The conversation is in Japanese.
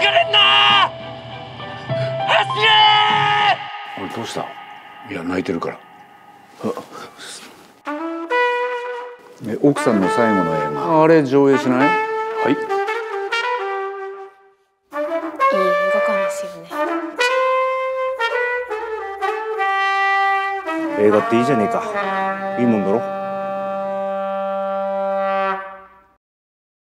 れんな。走れ。 俺どうした？いや泣いてるから。奥さんの最後の映画あれ上映しない？はい。 いい映画館ですよね。 映画っていいじゃねえか。いいもんだろ。